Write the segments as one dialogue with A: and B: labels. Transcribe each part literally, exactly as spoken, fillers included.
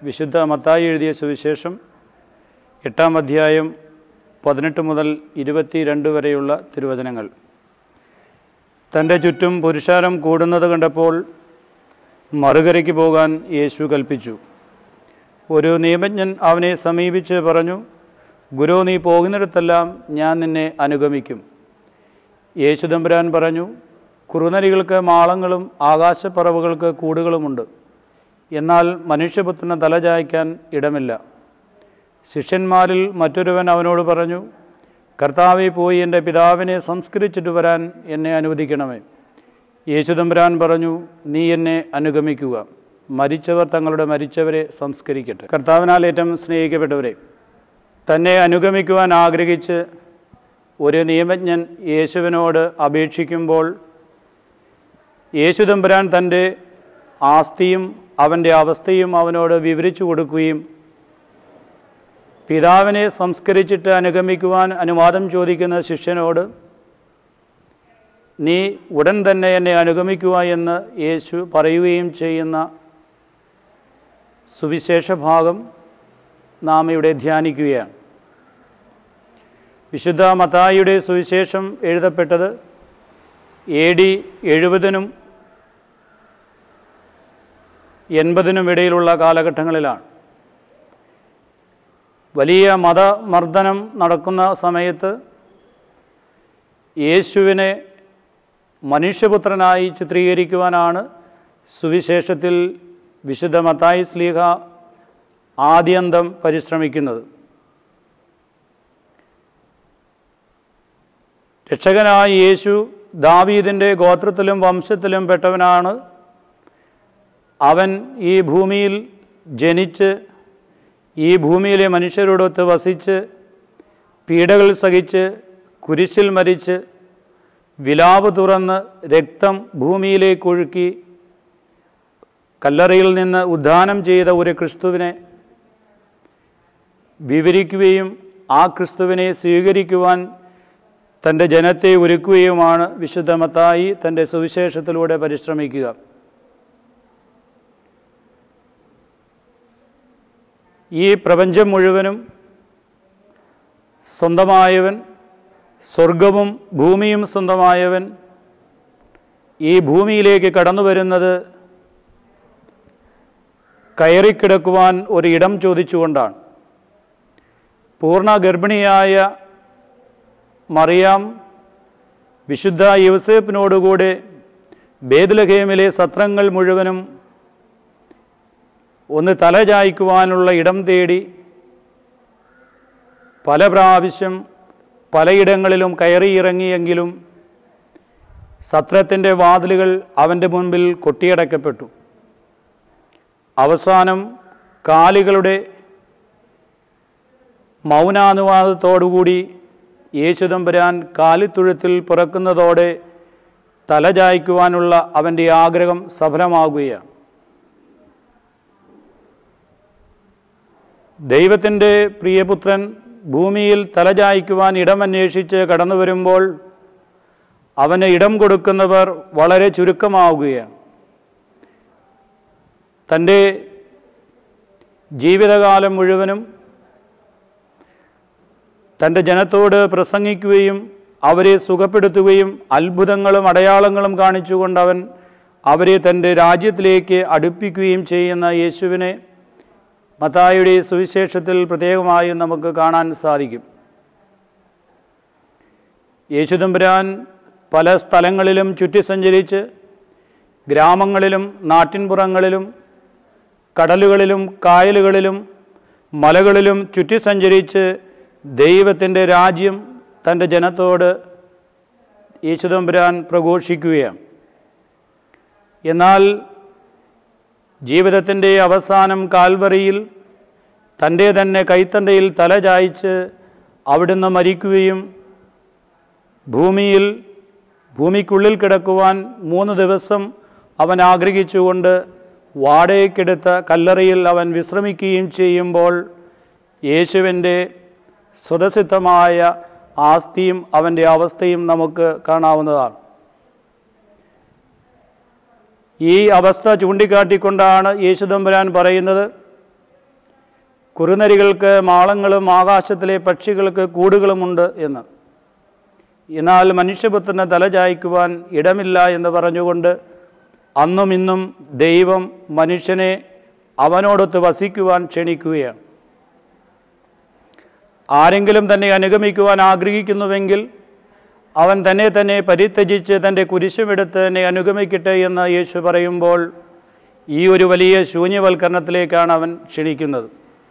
A: വിശുദ്ധ മത്തായി എഴുതിയ സുവിശേഷം എട്ടാം അധ്യായം പതിനെട്ട് മുതൽ ഇരുപത്തി രണ്ട് വരെയുള്ള തിരുവചനങ്ങൾ. തൻ്റെ ചുറ്റും പുരുഷാരം കൂടുന്നത് കണ്ടപ്പോൾ മറുകരയ്ക്ക് പോകാൻ യേശു കൽപ്പിച്ചു. ഒരു നിയമജ്ഞൻ അവനെ സമീപിച്ച് പറഞ്ഞു, ഗുരു, നീ പോകുന്നിടത്തെല്ലാം ഞാൻ നിന്നെ അനുഗമിക്കും. യേശു തമ്പുരാൻ പറഞ്ഞു, കുറുനരികൾക്ക് മാളങ്ങളും ആകാശപ്പറവുകൾക്ക് കൂടുകളുമുണ്ട്, എന്നാൽ മനുഷ്യപുത്രന് തലചായ്ക്കാൻ ഇടമില്ല. ശിഷ്യന്മാരിൽ മറ്റൊരുവൻ അവനോട് പറഞ്ഞു, കർത്താവേ, പോയി എൻ്റെ പിതാവിനെ സംസ്കരിച്ചിട്ട് വരാൻ എന്നെ അനുവദിക്കണമേ. യേശു തമ്പുരാൻ പറഞ്ഞു, നീ എന്നെ അനുഗമിക്കുക. മരിച്ചവർ തങ്ങളുടെ മരിച്ചവരെ സംസ്കരിക്കട്ടെ. കർത്താവിനാൽ ഏറ്റവും സ്നേഹിക്കപ്പെട്ടവരെ, തന്നെ അനുഗമിക്കുവാൻ ആഗ്രഹിച്ച് ഒരു നിയമജ്ഞൻ യേശുവിനോട് അപേക്ഷിക്കുമ്പോൾ യേശു തമ്പുരാൻ തൻ്റെ ആസ്തിയും അവൻ്റെ അവസ്ഥയും അവനോട് വിവരിച്ചു കൊടുക്കുകയും പിതാവിനെ സംസ്കരിച്ചിട്ട് അനുഗമിക്കുവാൻ അനുവാദം ചോദിക്കുന്ന ശിഷ്യനോട് നീ ഉടൻ തന്നെ എന്നെ അനുഗമിക്കുക എന്ന് യേശു പറയുകയും ചെയ്യുന്ന സുവിശേഷ ഭാഗം നാം ഇവിടെ ധ്യാനിക്കുകയാണ്. വിശുദ്ധ മത്തായിയുടെ സുവിശേഷം എഴുതപ്പെട്ടത് എ ഡി എഴുപതിനും എൺപതിനും ഇടയിലുള്ള കാലഘട്ടങ്ങളിലാണ്. വലിയ മതമർദ്ദനം നടക്കുന്ന സമയത്ത് യേശുവിനെ മനുഷ്യപുത്രനായി ചിത്രീകരിക്കുവാനാണ് സുവിശേഷത്തിൽ വിശുദ്ധ മത്തായി ശ്ലീഹ ആദ്യന്തം പരിശ്രമിക്കുന്നത്. രക്ഷകനായ യേശു ദാവീദിൻ്റെ ഗോത്രത്തിലും വംശത്തിലും പെട്ടവനാണ്. അവൻ ഈ ഭൂമിയിൽ ജനിച്ച് ഈ ഭൂമിയിലെ മനുഷ്യരോടൊത്ത് വസിച്ച് പീഡകൾ സഹിച്ച് കുരിശിൽ മരിച്ച് വിലാപ് തുറന്ന് രക്തം ഭൂമിയിലേക്ക് ഒഴുക്കി കല്ലറയിൽ നിന്ന് ഉദ്ധാനം ചെയ്ത ഒരു ക്രിസ്തുവിനെ വിവരിക്കുകയും ആ ക്രിസ്തുവിനെ സ്വീകരിക്കുവാൻ തൻ്റെ ജനത്തെ ഒരുക്കുകയുമാണ് വിശുദ്ധ മത്തായി തൻ്റെ സുവിശേഷത്തിലൂടെ പരിശ്രമിക്കുക. ഈ പ്രപഞ്ചം മുഴുവനും സ്വന്തമായവൻ, സ്വർഗവും ഭൂമിയും സ്വന്തമായവൻ ഈ ഭൂമിയിലേക്ക് കടന്നു വരുന്നത് കയറിക്കിടക്കുവാൻ ഒരിടം ചോദിച്ചുകൊണ്ടാണ്. പൂർണ്ണ ഗർഭിണിയായ മറിയാം വിശുദ്ധ യോസേപ്പിനോടുകൂടെ ബേത്ലഹേമിലെ സത്രങ്ങൾ മുഴുവനും ഒന്ന് തലചായ്ക്കുവാനുള്ള ഇടം തേടി പല പ്രാവശ്യം പലയിടങ്ങളിലും കയറിയിറങ്ങിയെങ്കിലും സത്രത്തിൻ്റെ വാതിലുകൾ അവൻ്റെ മുൻപിൽ കൊട്ടിയടക്കപ്പെട്ടു. അവസാനം കാലികളുടെ മൗനാനുവാദത്തോടുകൂടി യേശു തമ്പുരാൻ കാലിത്തൊഴുത്തിൽ പിറക്കുന്നതോടെ തലചായ്ക്കുവാനുള്ള അവൻ്റെ ആഗ്രഹം സഫലമാകുകയാണ്. ദൈവത്തിൻ്റെ പ്രിയപുത്രൻ ഭൂമിയിൽ തലചായ്ക്കുവാൻ ഇടമന്വേഷിച്ച് കടന്നു വരുമ്പോൾ അവന് ഇടം കൊടുക്കുന്നവർ വളരെ ചുരുക്കമാവുകയാണ്. തൻ്റെ ജീവിതകാലം മുഴുവനും തൻ്റെ ജനത്തോട് പ്രസംഗിക്കുകയും അവരെ സുഖപ്പെടുത്തുകയും അത്ഭുതങ്ങളും അടയാളങ്ങളും കാണിച്ചുകൊണ്ട് അവൻ അവരെ തൻ്റെ രാജ്യത്തിലേക്ക് അടുപ്പിക്കുകയും ചെയ്യുന്ന യേശുവിനെ മത്തായിയുടെ സുവിശേഷത്തിൽ പ്രത്യേകമായും നമുക്ക് കാണാൻ സാധിക്കും. യേശു തമ്പുരാൻ പല സ്ഥലങ്ങളിലും ചുറ്റി സഞ്ചരിച്ച് ഗ്രാമങ്ങളിലും നാട്ടിൻപുറങ്ങളിലും കടലുകളിലും കായലുകളിലും മലകളിലും ചുറ്റി സഞ്ചരിച്ച് ദൈവത്തിൻ്റെ രാജ്യം തൻ്റെ ജനത്തോട് യേശു തമ്പുരാൻ പ്രഘോഷിക്കുകയാണ്. എന്നാൽ ജീവിതത്തിൻ്റെ അവസാനം കാൽവറിയിൽ തൻ്റെ തന്നെ കൈത്തണ്ടയിൽ തലചായ്ച്ച് അവിടുന്ന് മരിക്കുകയും ഭൂമിയിൽ ഭൂമിക്കുള്ളിൽ കിടക്കുവാൻ മൂന്ന് ദിവസം അവൻ ആഗ്രഹിച്ചുകൊണ്ട് വാടകയ്ക്കെടുത്ത കല്ലറയിൽ അവൻ വിശ്രമിക്കുകയും ചെയ്യുമ്പോൾ യേശുവിൻ്റെ സ്വതസിദ്ധമായ ആസ്തിയും അവൻ്റെ അവസ്ഥയും നമുക്ക് കാണാവുന്നതാണ്. ഈ അവസ്ഥ ചൂണ്ടിക്കാട്ടിക്കൊണ്ടാണ് യേശു തമ്പുരാൻ പറയുന്നത്, കുറുനരികൾക്ക് മാളങ്ങളും ആകാശത്തിലെ പക്ഷികൾക്ക് കൂടുകളുമുണ്ട് എന്ന്. എന്നാൽ മനുഷ്യപുത്രന് തല ചായ്ക്കുവാൻ ഇടമില്ല എന്ന് പറഞ്ഞുകൊണ്ട് അന്നും ഇന്നും ദൈവം മനുഷ്യനെ അവനോടൊത്ത് വസിക്കുവാൻ ക്ഷണിക്കുകയാണ്. ആരെങ്കിലും തന്നെ അനുഗമിക്കുവാൻ ആഗ്രഹിക്കുന്നുവെങ്കിൽ അവൻ തന്നെ തന്നെ പരിത്യജിച്ച് തൻ്റെ കുരിശുമെടുത്ത് എന്നെ അനുഗമിക്കട്ടെ എന്ന് യേശു പറയുമ്പോൾ ഈ ഒരു വലിയ ശൂന്യവൽക്കരണത്തിലേക്കാണ് അവൻ ക്ഷണിക്കുന്നത്.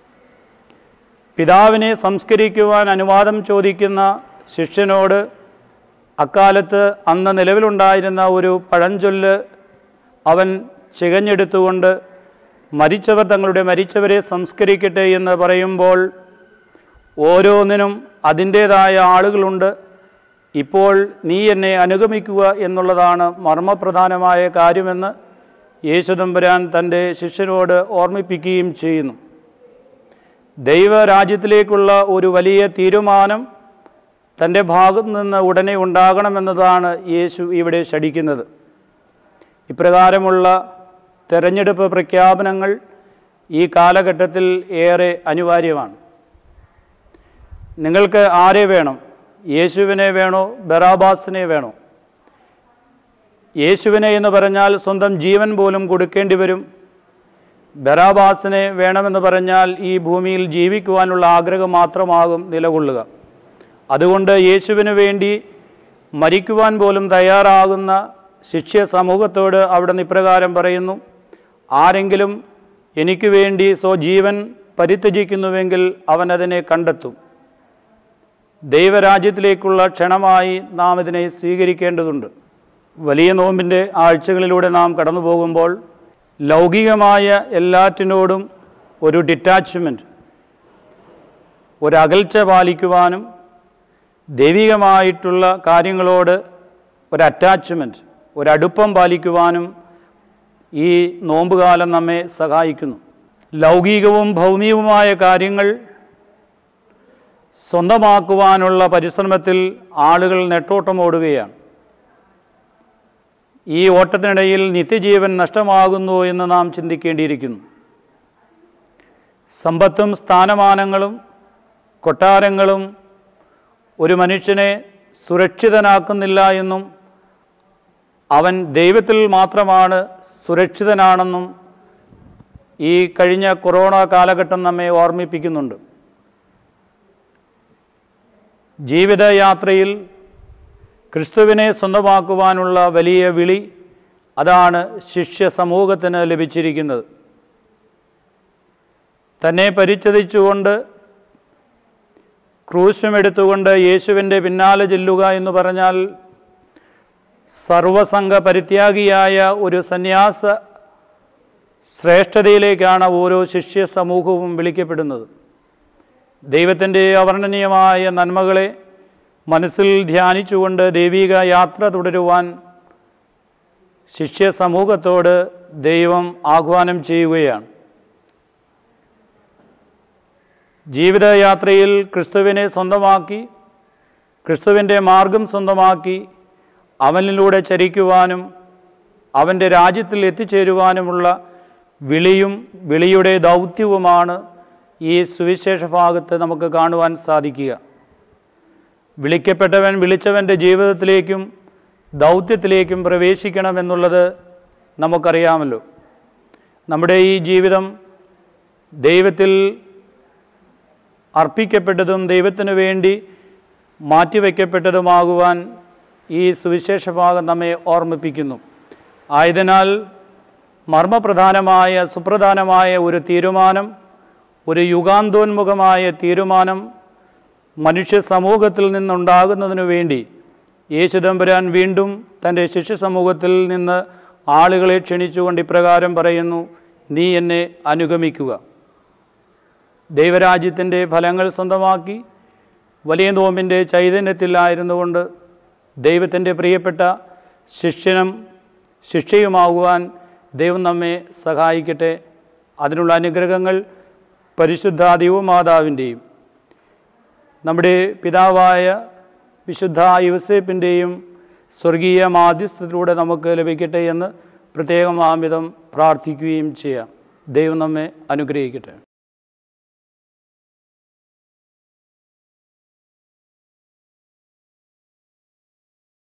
A: പിതാവിനെ സംസ്കരിക്കുവാൻ അനുവാദം ചോദിക്കുന്ന ശിഷ്യനോട് അക്കാലത്ത് അന്ന് നിലവിലുണ്ടായിരുന്ന ഒരു പഴഞ്ചൊല്ല് അവൻ ചികഞ്ഞെടുത്തുകൊണ്ട് മരിച്ചവർ തങ്ങളുടെ മരിച്ചവരെ സംസ്കരിക്കട്ടെ എന്ന് പറയുമ്പോൾ ഓരോന്നിനും അതിൻ്റേതായ ആളുകളുണ്ട്. ഇപ്പോൾ നീ എന്നെ അനുഗമിക്കുക എന്നുള്ളതാണ് മർമ്മപ്രധാനമായ കാര്യമെന്ന് യേശുദമ്പുരാൻ തൻ്റെ ശിഷ്യനോട് ഓർമ്മിപ്പിക്കുകയും ചെയ്യുന്നു. ദൈവരാജ്യത്തിലേക്കുള്ള ഒരു വലിയ തീരുമാനം തൻ്റെ ഭാഗത്തു നിന്ന് ഉടനെ ഉണ്ടാകണമെന്നതാണ് യേശു ഇവിടെ ശഠിക്കുന്നത്. ഇപ്രകാരമുള്ള തെരഞ്ഞെടുപ്പ് പ്രഖ്യാപനങ്ങൾ ഈ കാലഘട്ടത്തിൽ ഏറെ അനിവാര്യമാണ്. നിങ്ങൾക്ക് ആരെ വേണം? യേശുവിനെ വേണോ ബറാബാസിനെ വേണോ? യേശുവിനെ എന്ന് പറഞ്ഞാൽ സ്വന്തം ജീവൻ പോലും കൊടുക്കേണ്ടി വരും. ബറാബാസിനെ വേണമെന്ന് പറഞ്ഞാൽ ഈ ഭൂമിയിൽ ജീവിക്കുവാനുള്ള ആഗ്രഹം മാത്രമാകും നിലകൊള്ളുക. അതുകൊണ്ട് യേശുവിന് വേണ്ടി മരിക്കുവാൻ പോലും തയ്യാറാകുന്ന ശിഷ്യ സമൂഹത്തോട് അവിടെ നിന്ന് ഇപ്രകാരം പറയുന്നു: ആരെങ്കിലും എനിക്ക് വേണ്ടി സ്വജീവൻ പരിത്യജിക്കുന്നുവെങ്കിൽ അവനതിനെ കണ്ടെത്തും. ദൈവരാജ്യത്തിലേക്കുള്ള ക്ഷണമായി നാം ഇതിനെ സ്വീകരിക്കേണ്ടതുണ്ട്. വലിയ നോമ്പിൻ്റെ ആഴ്ചകളിലൂടെ നാം കടന്നു പോകുമ്പോൾ ലൗകികമായ എല്ലാറ്റിനോടും ഒരു ഡിറ്റാച്ച്മെൻറ്റ്, ഒരകൽച്ച പാലിക്കുവാനും ദൈവികമായിട്ടുള്ള കാര്യങ്ങളോട് ഒരു അറ്റാച്ച്മെൻറ്റ്, ഒരടുപ്പം പാലിക്കുവാനും ഈ നോമ്പുകാലം നമ്മെ സഹായിക്കുന്നു. ലൗകികവും ഭൗമികവുമായ കാര്യങ്ങൾ സ്വന്തമാക്കുവാനുള്ള പരിശ്രമത്തിൽ ആളുകൾ നെട്ടോട്ടമോടുകയാണ്. ഈ ഓട്ടത്തിനിടയിൽ നിത്യജീവൻ നഷ്ടമാകുന്നു എന്ന് നാം ചിന്തിക്കേണ്ടിയിരിക്കുന്നു. സമ്പത്തും സ്ഥാനമാനങ്ങളും കൊട്ടാരങ്ങളും ഒരു മനുഷ്യനെ സുരക്ഷിതനാക്കുന്നില്ല എന്നും അവൻ ദൈവത്തിൽ മാത്രമാണ് സുരക്ഷിതനാണെന്നും ഈ കഴിഞ്ഞ കൊറോണ കാലഘട്ടം നമ്മെ ഓർമ്മിപ്പിക്കുന്നുണ്ട്. ജീവിതയാത്രയിൽ ക്രിസ്തുവിനെ സ്വന്തമാക്കുവാനുള്ള വലിയ വിളി, അതാണ് ശിഷ്യ സമൂഹത്തിന് ലഭിച്ചിരിക്കുന്നത്. തന്നെ പരിച്ഛേദിച്ചുകൊണ്ട് ക്രൂശുമെടുത്തുകൊണ്ട് യേശുവിൻ്റെ പിന്നാലെ ചെല്ലുക എന്ന് പറഞ്ഞാൽ സർവസംഘ പരിത്യാഗിയായ ഒരു സന്യാസ ശ്രേഷ്ഠതയിലേക്കാണ് ഓരോ ശിഷ്യ സമൂഹവും വിളിക്കപ്പെടുന്നത്. ദൈവത്തിൻ്റെ അവർണ്ണനീയമായ നന്മകളെ മനസ്സിൽ ധ്യാനിച്ചുകൊണ്ട് ദൈവിക യാത്ര തുടരുവാൻ ശിഷ്യ സമൂഹത്തോട് ദൈവം ആഹ്വാനം ചെയ്യുകയാണ്. ജീവിതയാത്രയിൽ ക്രിസ്തുവിനെ സ്വന്തമാക്കി, ക്രിസ്തുവിൻ്റെ മാർഗം സ്വന്തമാക്കി അവനിലൂടെ ചരിക്കുവാനും അവൻ്റെ രാജ്യത്തിൽ എത്തിച്ചേരുവാനുമുള്ള വിളിയും വിളിയുടെ ദൗത്യവുമാണ് ഈ സുവിശേഷ ഭാഗത്ത് നമുക്ക് കാണുവാൻ സാധിക്കുക. വിളിക്കപ്പെട്ടവൻ വിളിച്ചവൻ്റെ ജീവിതത്തിലേക്കും ദൗത്യത്തിലേക്കും പ്രവേശിക്കണമെന്നുള്ളത് നമുക്കറിയാമല്ലോ. നമ്മുടെ ഈ ജീവിതം ദൈവത്തിൽ അർപ്പിക്കപ്പെട്ടതും ദൈവത്തിനു വേണ്ടി മാറ്റിവെക്കപ്പെട്ടതുമാകുവാൻ ഈ സുവിശേഷ ഭാഗം നമ്മെ ഓർമ്മിപ്പിക്കുന്നു. ആയതിനാൽ മർമ്മപ്രധാനമായ സുപ്രധാനമായ ഒരു തീരുമാനം, ഒരു യുഗാന്തോന്മുഖമായ തീരുമാനം മനുഷ്യ സമൂഹത്തിൽ നിന്നുണ്ടാകുന്നതിനു വേണ്ടി യേശുദമ്പുരാൻ വീണ്ടും തൻ്റെ ശിഷ്യ സമൂഹത്തിൽ നിന്ന് ആളുകളെ ക്ഷണിച്ചുകൊണ്ട് ഇപ്രകാരം പറയുന്നു: നീ എന്നെ അനുഗമിക്കുക. ദൈവരാജ്യത്തിൻ്റെ ഫലങ്ങൾ സ്വന്തമാക്കി വലിയ നോമ്പിൻ്റെ ചൈതന്യത്തിലായിരുന്നുകൊണ്ട് ദൈവത്തിൻ്റെ പ്രിയപ്പെട്ട ശിഷ്യനും ശിഷ്യയുമാകുവാൻ ദൈവം നമ്മെ സഹായിക്കട്ടെ. അതിനുള്ള അനുഗ്രഹങ്ങൾ പരിശുദ്ധ ദൈവമാതാവിൻ്റെയും നമ്മുടെ പിതാവായ വിശുദ്ധ യോസേപ്പിൻ്റെയും സ്വർഗീയ മാധ്യസ്ഥത്തിലൂടെ നമുക്ക് ലഭിക്കട്ടെ എന്ന് പ്രത്യേകം ആമിതം പ്രാർത്ഥിക്കുകയും ചെയ്യാം. ദൈവം നമ്മെ അനുഗ്രഹിക്കട്ടെ.